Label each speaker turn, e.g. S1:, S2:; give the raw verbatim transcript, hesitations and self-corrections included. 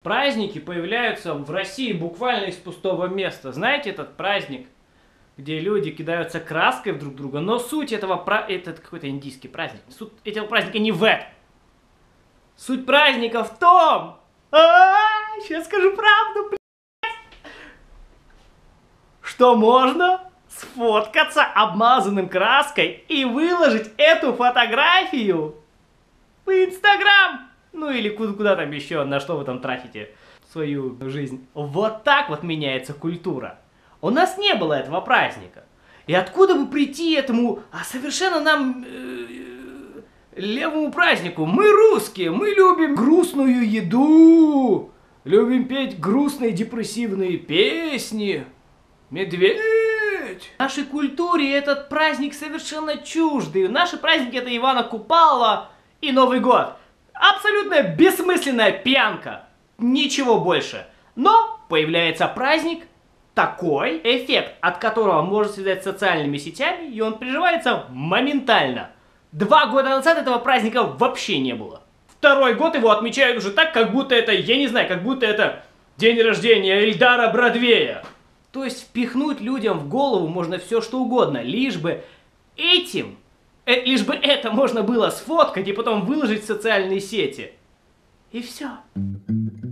S1: Праздники появляются в России буквально из пустого места. Знаете этот праздник, где люди кидаются краской в друг друга? Но суть этого праздника... Это какой-то индийский праздник. Суть этого праздника не в этом. Суть праздника в том... А-а-а, сейчас скажу правду, блядь. Что можно сфоткаться обмазанным краской и выложить эту фотографию в Инстаграм. Ну или куда, куда там еще, на что вы там тратите свою жизнь. Вот так вот меняется культура. У нас не было этого праздника. И откуда бы прийти этому а совершенно нам э, левому празднику? Мы русские, мы любим грустную еду, любим петь грустные депрессивные песни. Медведь! В нашей культуре этот праздник совершенно чуждый. Наши праздники — это Ивана Купала и Новый год. Абсолютно бессмысленная пьянка. Ничего больше. Но появляется праздник такой, эффект от которого можно связать с социальными сетями, и он приживается моментально. Два года назад этого праздника вообще не было. Второй год его отмечают уже так, как будто это, я не знаю, как будто это день рождения Эльдара Бродвея. То есть впихнуть людям в голову можно все что угодно, лишь бы этим... Э, лишь бы это можно было сфоткать и потом выложить в социальные сети. И все.